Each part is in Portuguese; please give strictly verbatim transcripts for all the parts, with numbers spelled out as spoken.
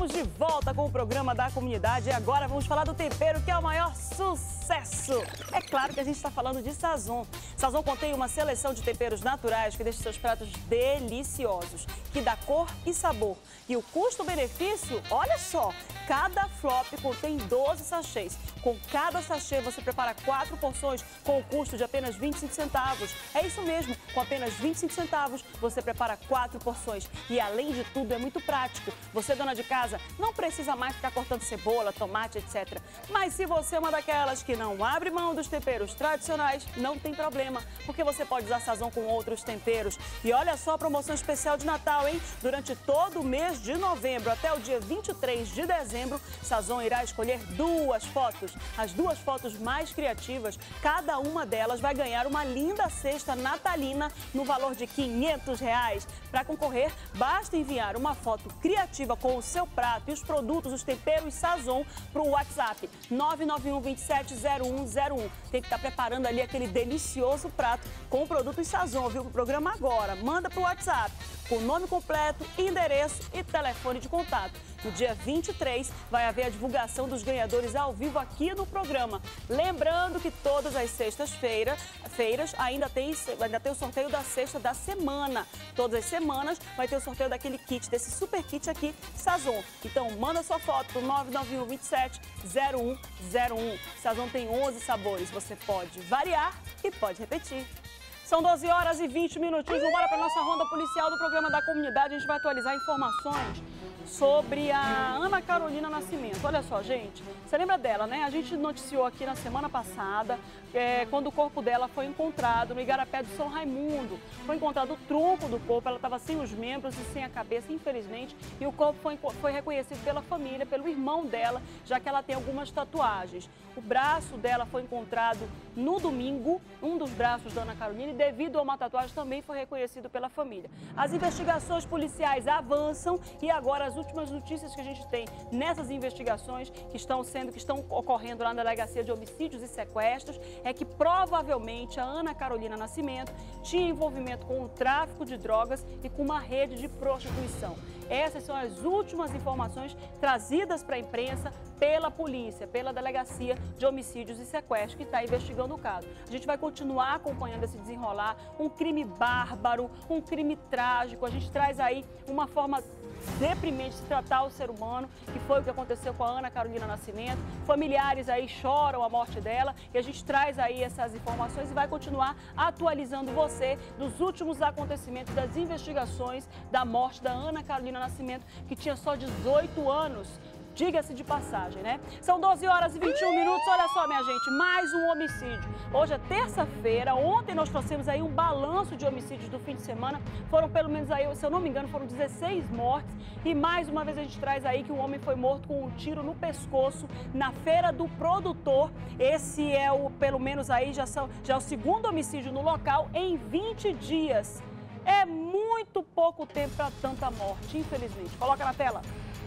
Estamos de volta com o programa da comunidade e agora vamos falar do tempero que é o maior sucesso. É claro que a gente está falando de Sazon. Sazon contém uma seleção de temperos naturais que deixa seus pratos deliciosos, que dá cor e sabor. E o custo-benefício, olha só, cada flop contém doze sachês. Com cada sachê você prepara quatro porções com o custo de apenas vinte e cinco centavos. É isso mesmo, com apenas vinte e cinco centavos você prepara quatro porções. E além de tudo é muito prático. Você, dona de casa, não precisa mais ficar cortando cebola, tomate, etcétera. Mas se você é uma daquelas que não abre mão dos temperos tradicionais, não tem problema, porque você pode usar Sazon com outros temperos. E olha só a promoção especial de Natal, hein? Durante todo o mês de novembro até o dia vinte e três de dezembro, Sazon irá escolher duas fotos. As duas fotos mais criativas, cada uma delas vai ganhar uma linda cesta natalina no valor de quinhentos reais. Para concorrer, basta enviar uma foto criativa com o seu prato e os produtos, os temperos Sazon para o WhatsApp nove nove um, dois sete zero um zero um. Tem que estar preparando ali aquele delicioso prato com o produto Sazon, viu? O programa agora. Manda para o WhatsApp com o nome completo, endereço e telefone de contato. No dia vinte e três, vai haver a divulgação dos ganhadores ao vivo aqui no programa. Lembrando que todas as sextas-feiras feiras, ainda, tem, ainda tem o sorteio da sexta da semana. Todas as semanas vai ter o sorteio daquele kit, desse super kit aqui, Sazon. Então, manda sua foto para o nove nove um, dois sete zero um zero um. Sazon tem onze sabores. Você pode variar e pode repetir. São doze horas e vinte minutinhos. Vamos embora para a nossa ronda policial do programa da comunidade. A gente vai atualizar informações sobre a Ana Carolina Nascimento. Olha só, gente, você lembra dela, né? A gente noticiou aqui na semana passada, é, quando o corpo dela foi encontrado no Igarapé do São Raimundo. Foi encontrado o tronco do corpo, ela estava sem os membros e sem a cabeça, infelizmente, e o corpo foi, foi reconhecido pela família, pelo irmão dela, já que ela tem algumas tatuagens. O braço dela foi encontrado no domingo, um dos braços da Ana Carolina, e devido a uma tatuagem também foi reconhecido pela família. As investigações policiais avançam e agora as últimas notícias que a gente tem nessas investigações que estão sendo, que estão ocorrendo lá na Delegacia de Homicídios e Sequestros é que provavelmente a Ana Carolina Nascimento tinha envolvimento com o tráfico de drogas e com uma rede de prostituição. Essas são as últimas informações trazidas para a imprensa pela polícia, pela Delegacia de Homicídios e Sequestros, que está investigando o caso. A gente vai continuar acompanhando esse desenrolar, um crime bárbaro, um crime trágico. A gente traz aí uma forma deprimente de se tratar o ser humano, que foi o que aconteceu com a Ana Carolina Nascimento. Familiares aí choram a morte dela e a gente traz aí essas informações e vai continuar atualizando você dos últimos acontecimentos das investigações da morte da Ana Carolina Nascimento, que tinha só dezoito anos. Diga-se de passagem, né? São doze horas e vinte e um minutos. Olha só, minha gente, mais um homicídio. Hoje é terça-feira. Ontem nós trouxemos aí um balanço de homicídios do fim de semana. Foram pelo menos aí, se eu não me engano, foram dezesseis mortes. E mais uma vez a gente traz aí que um homem foi morto com um tiro no pescoço na Feira do Produtor. Esse é o, pelo menos aí, já, são, já é o segundo homicídio no local em vinte dias. É muito pouco tempo para tanta morte, infelizmente. Coloca na tela.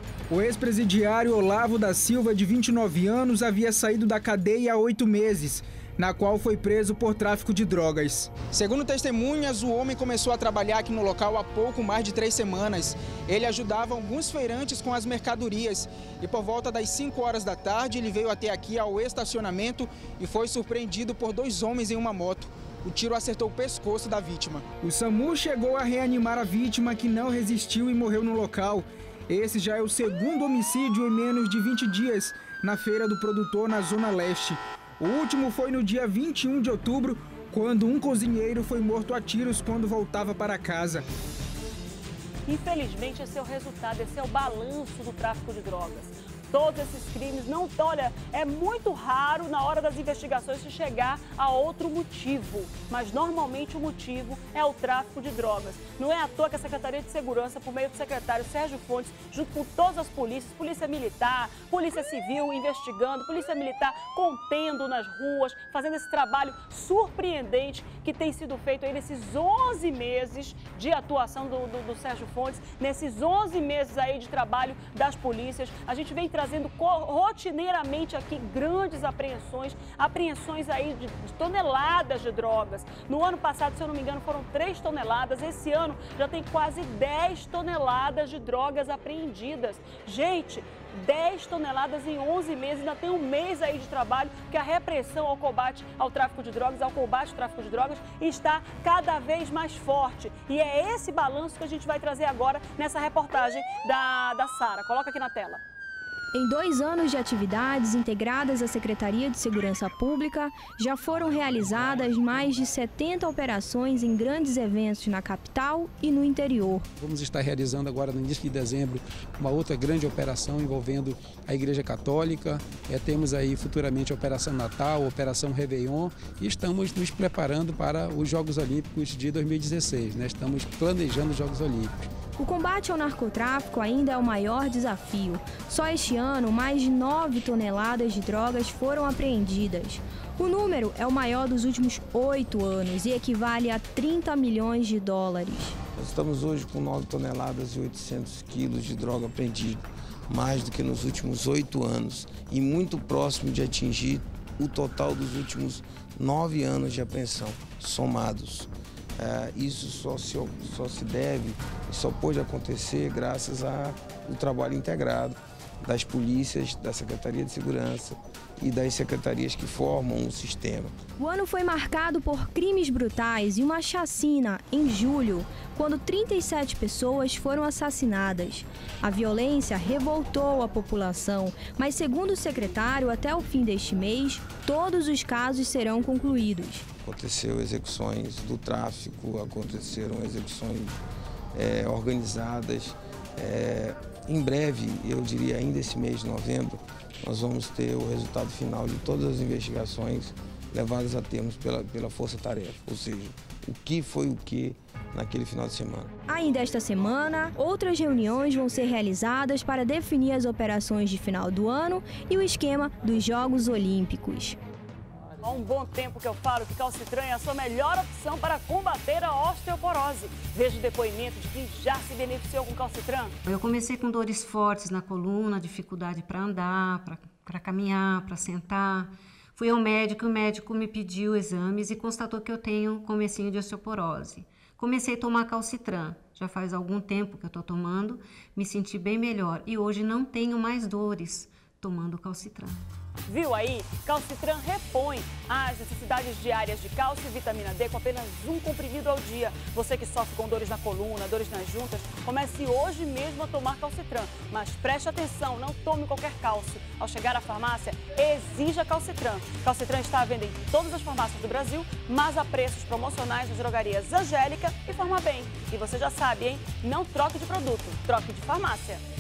O ex-presidiário Olavo da Silva, de vinte e nove anos, havia saído da cadeia há oito meses, na qual foi preso por tráfico de drogas. Segundo testemunhas, o homem começou a trabalhar aqui no local há pouco mais de três semanas. Ele ajudava alguns feirantes com as mercadorias e por volta das cinco horas da tarde ele veio até aqui ao estacionamento e foi surpreendido por dois homens em uma moto. O tiro acertou o pescoço da vítima. O SAMU chegou a reanimar a vítima, que não resistiu e morreu no local. Esse já é o segundo homicídio em menos de vinte dias na Feira do Produtor, na Zona Leste. O último foi no dia vinte e um de outubro, quando um cozinheiro foi morto a tiros quando voltava para casa. Infelizmente, esse é o resultado, esse é o balanço do tráfico de drogas. Todos esses crimes, não, olha, é muito raro na hora das investigações se chegar a outro motivo, mas normalmente o motivo é o tráfico de drogas. Não é à toa que a Secretaria de Segurança, por meio do secretário Sérgio Fontes, junto com todas as polícias, Polícia Militar, Polícia Civil investigando, Polícia Militar contendo nas ruas, fazendo esse trabalho surpreendente que tem sido feito aí nesses onze meses de atuação do, do, do Sérgio Fontes, nesses onze meses aí de trabalho das polícias. A gente vem trazendo rotineiramente aqui grandes apreensões, apreensões aí de, de toneladas de drogas. No ano passado, se eu não me engano, foram três toneladas. Esse ano já tem quase dez toneladas de drogas apreendidas. Gente, dez toneladas em onze meses, ainda tem um mês aí de trabalho, que a repressão ao combate ao tráfico de drogas, ao combate ao tráfico de drogas, está cada vez mais forte. E é esse balanço que a gente vai trazer agora nessa reportagem da, da Sara. Coloca aqui na tela. Em dois anos de atividades integradas à Secretaria de Segurança Pública, já foram realizadas mais de setenta operações em grandes eventos na capital e no interior. Vamos estar realizando agora no início de dezembro uma outra grande operação envolvendo a Igreja Católica. É, temos aí futuramente a Operação Natal, a Operação Réveillon e estamos nos preparando para os Jogos Olímpicos de dois mil e dezesseis. Né? Estamos planejando os Jogos Olímpicos. O combate ao narcotráfico ainda é o maior desafio. Só este ano, mais de nove toneladas de drogas foram apreendidas. O número é o maior dos últimos oito anos e equivale a trinta milhões de dólares. Nós estamos hoje com nove toneladas e oitocentos quilos de droga apreendida, mais do que nos últimos oito anos e muito próximo de atingir o total dos últimos nove anos de apreensão, somados. É, isso só se, só se deve e só pôde acontecer graças ao trabalho integrado das polícias, da Secretaria de Segurança e das secretarias que formam o sistema. O ano foi marcado por crimes brutais e uma chacina em julho, quando trinta e sete pessoas foram assassinadas. A violência revoltou a população, mas segundo o secretário, até o fim deste mês, todos os casos serão concluídos. Aconteceu execuções do tráfico, aconteceram execuções é, organizadas. É, em breve, eu diria ainda esse mês de novembro, nós vamos ter o resultado final de todas as investigações levadas a termos pela, pela Força-Tarefa, ou seja, o que foi o que naquele final de semana. Ainda esta semana, outras reuniões vão ser realizadas para definir as operações de final do ano e o esquema dos Jogos Olímpicos. Há um bom tempo que eu falo que calcitran é a sua melhor opção para combater a osteoporose. Veja o depoimento de quem já se beneficiou com calcitran. Eu comecei com dores fortes na coluna, dificuldade para andar, para caminhar, para sentar. Fui ao médico, o médico me pediu exames e constatou que eu tenho comecinho de osteoporose. Comecei a tomar calcitran. Já faz algum tempo que eu estou tomando, me senti bem melhor e hoje não tenho mais dores tomando calcitran. Viu aí? Calcitran repõe as necessidades diárias de cálcio e vitamina D com apenas um comprimido ao dia. Você que sofre com dores na coluna, dores nas juntas, comece hoje mesmo a tomar calcitran. Mas preste atenção, não tome qualquer cálcio. Ao chegar à farmácia, exija calcitran. Calcitran está à venda em todas as farmácias do Brasil, mas a preços promocionais nas drogarias Angélica e Farmabem. E você já sabe, hein? Não troque de produto, troque de farmácia.